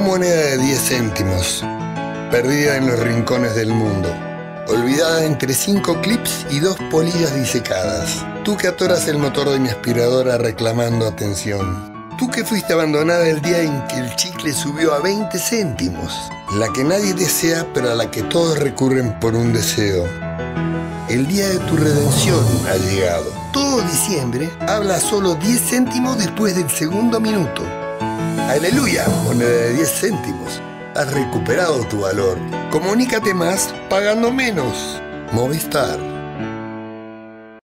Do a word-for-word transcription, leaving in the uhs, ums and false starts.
moneda de diez céntimos, perdida en los rincones del mundo, olvidada entre cinco clips y dos polillas disecadas. Tú que atoras el motor de mi aspiradora reclamando atención. Tú que fuiste abandonada el día en que el chicle subió a veinte céntimos. La que nadie desea, pero a la que todos recurren por un deseo. El día de tu redención ha llegado. Todo diciembre habla solo diez céntimos después del segundo minuto. ¡Aleluya! Moneda de diez céntimos. Has recuperado tu valor. Comunícate más pagando menos. Movistar.